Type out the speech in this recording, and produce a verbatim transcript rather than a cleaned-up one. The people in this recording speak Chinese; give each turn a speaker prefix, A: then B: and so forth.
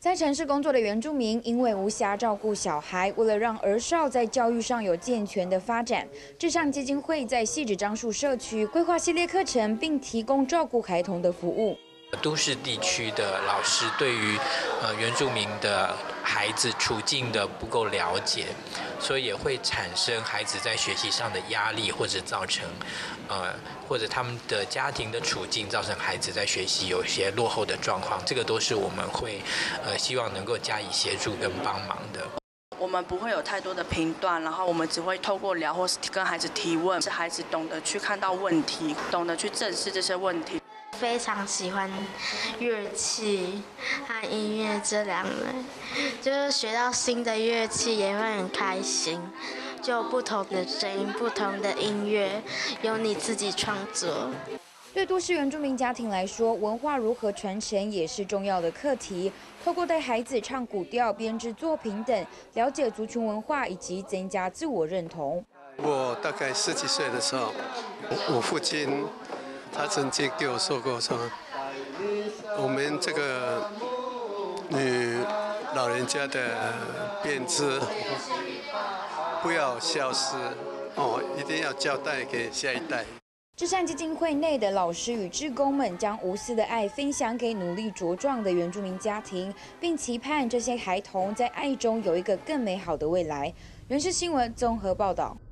A: 在城市工作的原住民，因为无暇照顾小孩，为了让儿少在教育上有健全的发展，至上基金会在汐止樟树社区规划系列课程，并提供照顾孩童的服务。
B: 都市地区的老师对于呃原住民的孩子处境的不够了解，所以也会产生孩子在学习上的压力，或者造成呃或者他们的家庭的处境造成孩子在学习有些落后的状况，这个都是我们会呃希望能够加以协助跟帮忙的。
C: 我们不会有太多的评断，然后我们只会透过聊或是跟孩子提问，使孩子懂得去看到问题，懂得去正视这些问题。
D: 非常喜欢乐器和音乐这两类，就是学到新的乐器也会很开心，就有不同的声音、不同的音乐，由你自己创作。
A: 对都市原住民家庭来说，文化如何传承也是重要的课题。透过带孩子唱古调、编织作品等，了解族群文化以及增加自我认同。
E: 我大概十几岁的时候，我父亲他曾经给我说过说，我们这个女老人家的编织不要消失哦，一定要交代给下一代。
A: 至善基金会内的老师与志工们将无私的爱分享给努力茁壮的原住民家庭，并期盼这些孩童在爱中有一个更美好的未来。原视新闻综合报道。